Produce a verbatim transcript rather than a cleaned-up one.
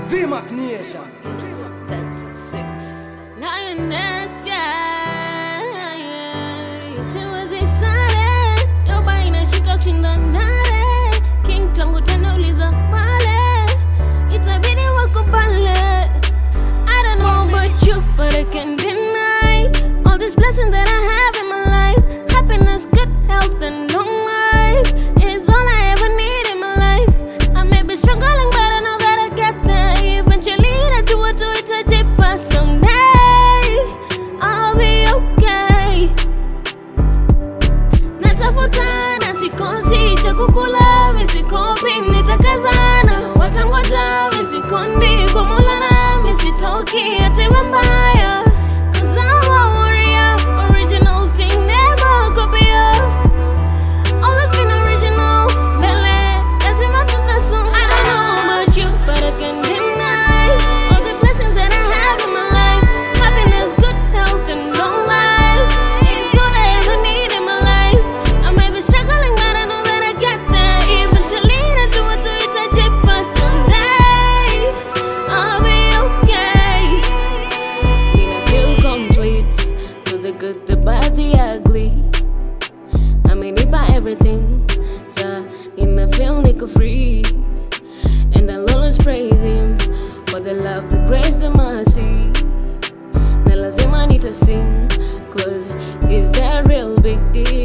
V M A K Nation. Six. Lioness, yeah, yeah. Siwezi sare, yoba inashika kushinda nare. King tangu tena uliza wale, itabidi wakubale. I don't know about you, but I can't deny all these blessings that I have in my life. Happiness, good health, and long life is all I ever need in my life. I may be struggling, but I know that I get there. Eventually, I do what do it to deep, but someday I'll be okay. Natafuta na sikosi cha kukula, misikopi nitakazana. Watangoja misikondi kwa Maulana, misitoki hata mbaya. Cause I'm a warrior, original thing, never copy. Always been original, Bele, lazima tutason. I don't know about you, but I can't deny all the blessings that I have in my life. Happiness, good health, and long life is all I ever need in my life. I may be struggling, but I know that I get there. Eventually, I do it to it, I dip, but someday I'll be okay. Mean I feel complete, so the good, the bad, the ugly. I mean, if I everything, so in I feel nigga free. And I'll always praise him for the love, the grace, the mercy. Na lazima need to sing, cause he's the real big deal.